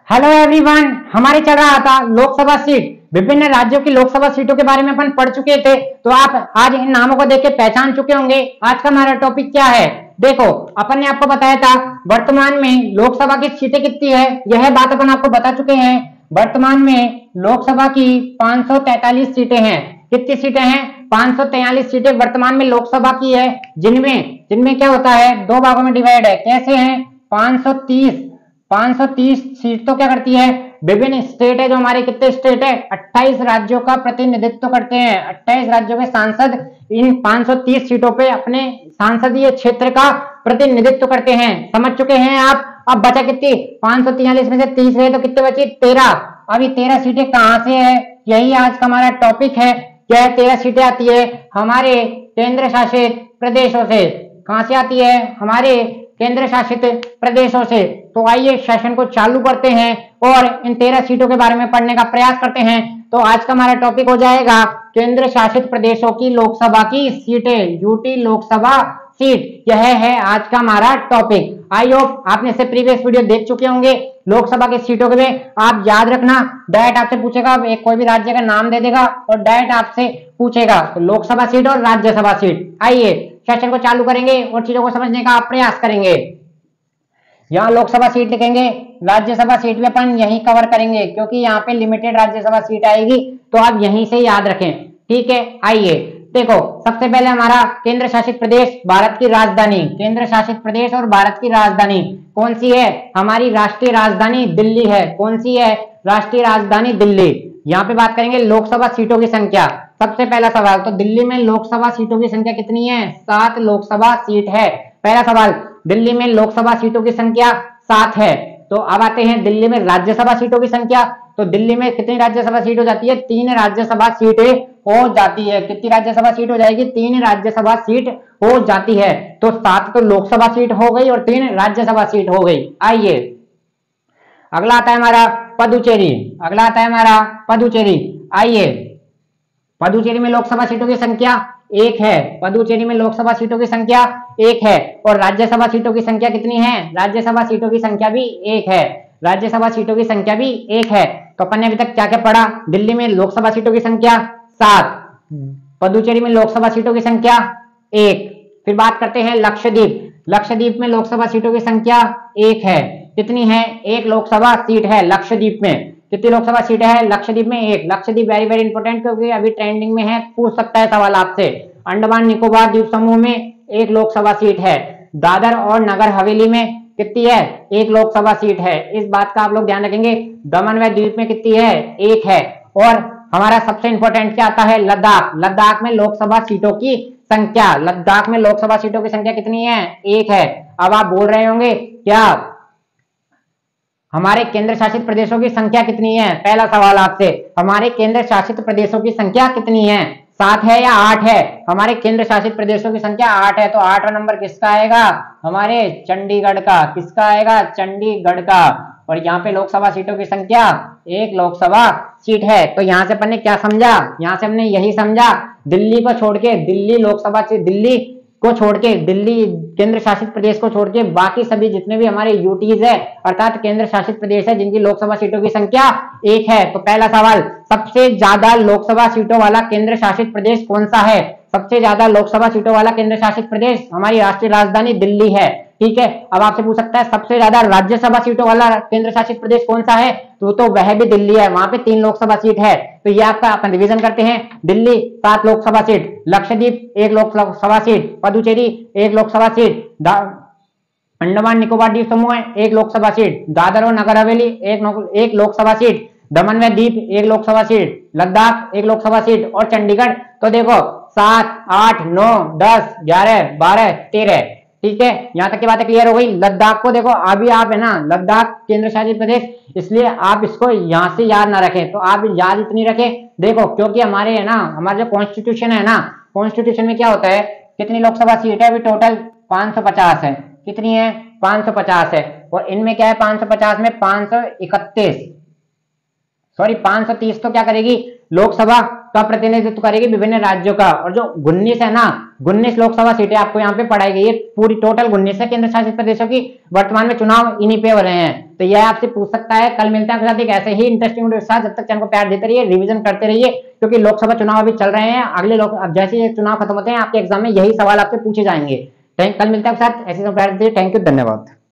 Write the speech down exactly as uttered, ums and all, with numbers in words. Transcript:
Hello everyone, हमारे चल रहा था लोकसभा सीट। विभिन्न राज्यों की लोकसभा सीटों के बारे में अपन पढ़ चुके थे, तो आप आज इन नामों को देख के पहचान चुके होंगे। आज का हमारा टॉपिक क्या है? देखो, अपन ने आपको बताया था वर्तमान में लोकसभा की सीटें कितनी है, यह बात अपन आपको बता चुके हैं। वर्तमान में लोकसभा की पांच सौ तैंतालीस सीटें हैं। कितनी सीटें हैं? पांच सौ तैंतालीस सीटें वर्तमान में लोकसभा की है, जिनमें जिनमें क्या होता है, दो भागों में डिवाइड है। कैसे हैं? पांच सौ तीस पांच सौ तीस सीट तो क्या करती है, विभिन्न स्टेट है जो हमारे, कितने स्टेट है, अट्ठाईस राज्यों का प्रतिनिधित्व करते हैं। अट्ठाईस राज्यों के सांसद इन पांच सौ तीस सीटों पे अपने सांसदीय क्षेत्र का प्रतिनिधित्व करते हैं। समझ चुके हैं आप? अब बचा कितनी? पांच सौ तियालीस में से तीस गए तो कितने बची? तेरह। अब ये तेरह सीटें कहां से है, यही आज का हमारा टॉपिक है। क्या तेरह सीटें आती है? हमारे केंद्र शासित प्रदेशों से। कहां से आती है? हमारे केंद्र शासित प्रदेशों से। तो आइए सेशन को चालू करते हैं और इन तेरह सीटों के बारे में पढ़ने का प्रयास करते हैं। तो आज का हमारा टॉपिक हो जाएगा केंद्र शासित प्रदेशों की लोकसभा की सीटें, यूटी लोकसभा सीट। यह है आज का हमारा टॉपिक। आई होप आपने इससे प्रीवियस वीडियो देख चुके होंगे। लोकसभा की सीटों के में आप याद रखना, डायरेक्ट आपसे पूछेगा, एक कोई भी राज्य का नाम दे देगा और डायरेक्ट आपसे पूछेगा तो लोकसभा सीट और राज्यसभा सीट। आइए सेशन को चालू करेंगे और चीजों को समझने का प्रयास करेंगे। यहाँ लोकसभा सीट लिखेंगे, राज्यसभा सीट भी अपन यहीं कवर करेंगे क्योंकि यहाँ पे लिमिटेड राज्यसभा सीट आएगी, तो आप यहीं से याद रखें। ठीक है, आइए देखो, सबसे पहले हमारा केंद्र शासित प्रदेश, भारत की राजधानी। केंद्र शासित प्रदेश और भारत की राजधानी कौन सी है? हमारी राष्ट्रीय राजधानी दिल्ली है। कौन सी है? राष्ट्रीय राजधानी दिल्ली। यहाँ पे बात करेंगे लोकसभा सीटों की संख्या। सबसे पहला सवाल, तो दिल्ली में लोकसभा सीटों की संख्या कितनी है? सात लोकसभा सीट है। पहला सवाल, दिल्ली में लोकसभा सीटों की संख्या सात है। तो अब आते हैं दिल्ली में राज्यसभा सीटों की संख्या। तो दिल्ली में कितनी राज्यसभा सीट हो जाती है? तीन राज्यसभा सीटें हो जाती है। कितनी राज्यसभा सीट हो जाएगी? तीन राज्यसभा सीट हो जाती है। तो सात तो लोकसभा सीट हो गई और तीन राज्यसभा सीट हो गई। आइए अगला आता है हमारा पुडुचेरी। अगला आता है हमारा पुडुचेरी। आइए, पुडुचेरी में लोकसभा सीटों की संख्या एक है। पुडुचेरी में लोकसभा सीटों की संख्या एक है और राज्यसभा सीटों की संख्या कितनी है? राज्यसभा सीटों की संख्या भी एक है। राज्यसभा सीटों की संख्या भी एक है। तो अपन ने अभी तक क्या क्या पढ़ा? दिल्ली में लोकसभा सीटों की संख्या सात, पुडुचेरी में लोकसभा सीटों की संख्या एक। फिर बात करते हैं लक्षद्वीप। लक्षद्वीप में लोकसभा सीटों की संख्या एक है। कितनी है? एक लोकसभा सीट है लक्षद्वीप में। कितनी लोकसभा सीट है लक्षद्वीप में? एक। लक्षद्वीप वेरी वेरी इंपॉर्टेंट क्योंकि अभी ट्रेंडिंग में है, पूछ सकता है सवाल आपसे। अंडमान निकोबार द्वीप समूह में एक लोकसभा सीट है। दादर और नगर हवेली में कितनी है? एक लोकसभा सीट है। इस बात का आप लोग ध्यान रखेंगे। दमन व द्वीप में कितनी है? एक है। और हमारा सबसे इंपॉर्टेंट क्या आता है? लद्दाख। लद्दाख में लोकसभा सीटों की संख्या, लद्दाख में लोकसभा सीटों की संख्या कितनी है? एक है। अब आप बोल रहे होंगे क्या हमारे केंद्र शासित प्रदेशों की संख्या कितनी है? पहला सवाल आपसे, हमारे केंद्र शासित प्रदेशों की संख्या कितनी है? सात है या आठ है? हमारे केंद्र शासित प्रदेशों की संख्या आठ है। तो आठवां नंबर किसका आएगा? हमारे चंडीगढ़ का। किसका आएगा? चंडीगढ़ का। और यहाँ पे लोकसभा सीटों की संख्या एक लोकसभा सीट है। तो यहाँ से अपन ने क्या समझा? यहाँ से हमने यही समझा, दिल्ली को छोड़ के, दिल्ली लोकसभा से, दिल्ली को छोड़ के, दिल्ली केंद्र शासित प्रदेश को छोड़ के बाकी सभी जितने भी हमारे यूटीज है अर्थात केंद्र शासित प्रदेश है, जिनकी लोकसभा सीटों की संख्या एक है। तो पहला सवाल, सबसे ज्यादा लोकसभा सीटों वाला केंद्र शासित प्रदेश कौन सा है? सबसे ज्यादा लोकसभा सीटों वाला केंद्र शासित प्रदेश हमारी राष्ट्रीय राजधानी दिल्ली है। ठीक है। अब आपसे पूछ सकता है सबसे ज्यादा राज्यसभा सीटों वाला केंद्र शासित प्रदेश कौन सा है? तो तो वह भी दिल्ली है, वहां पे तीन लोकसभा सीट है। तो ये आपका अपन रिवीजन करते हैं। दिल्ली सात लोकसभा सीट, लक्षद्वीप एक लोकसभा सीट, पुडुचेरी एक लोकसभा सीट, अंडमान निकोबार द्वीप समूह एक लोकसभा सीट, दादर और नगर हवेली एक एक लोकसभा सीट, दमन व दीप एक लोकसभा सीट, लद्दाख एक लोकसभा सीट और चंडीगढ़। तो देखो सात, आठ, नौ, दस, ग्यारह, बारह, तेरह। ठीक है, यहां तक की बातें क्लियर हो गई। लद्दाख को देखो, अभी आप है ना, लद्दाख केंद्र शासित प्रदेश, इसलिए आप इसको यहां से याद ना रखें। तो आप याद इतनी रखें, देखो क्योंकि हमारे है ना, हमारा जो कॉन्स्टिट्यूशन है ना, कॉन्स्टिट्यूशन में क्या होता है, कितनी लोकसभा सीट है? अभी टोटल पांच सौ पचास है। कितनी है? पांच सौ पचास है। और इनमें क्या है? पांच सौ पचास में पांच सौ इकतीस, सॉरी पांच सौ तीस तो क्या करेगी? लोकसभा का प्रतिनिधित्व करेगी विभिन्न राज्यों का। और जो उन्नीस है ना, उन्नीस लोकसभा सीटें आपको यहाँ पे पढ़ाई गई है, पूरी टोटल उन्नीस है। केंद्र शासित प्रदेशों की वर्तमान में चुनाव इन्हीं पे हो रहे हैं, तो यह आपसे पूछ सकता है। कल मिलते हैं आपके साथ एक ऐसे ही इंटरेस्टिंग वीडियो के साथ। जब तक चैनल को प्यार देते रहिए, रिवीजन करते रहिए, क्योंकि लोकसभा चुनाव अभी चल रहे हैं। अगले लोग अब जैसे ये चुनाव खत्म होते हैं, आपके एग्जाम में यही सवाल आपसे पूछे जाएंगे। कल मिलते हैं आपके साथ, ऐसे प्यार दीजिए। थैंक यू, धन्यवाद।